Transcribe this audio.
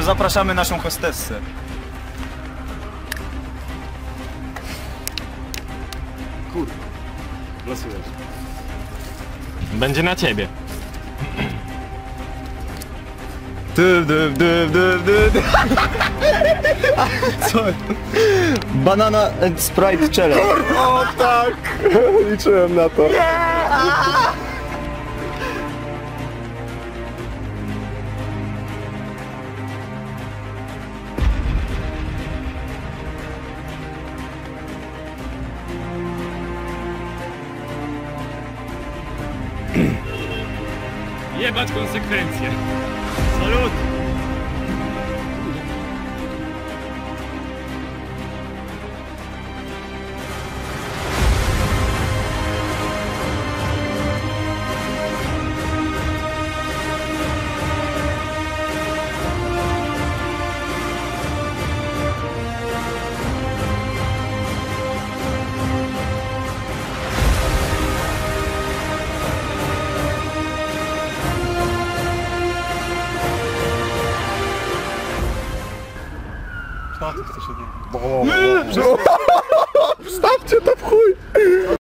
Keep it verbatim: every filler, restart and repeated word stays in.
to zapraszamy naszą hostessę. Kurde, losujesz. Będzie na ciebie. Dy, dy, dy, dy, dy, dy. Co? Banana and Sprite Challenge. O tak! Liczyłem na to. Jebać konsekwencje. Salut! Wstawcie to w chuj!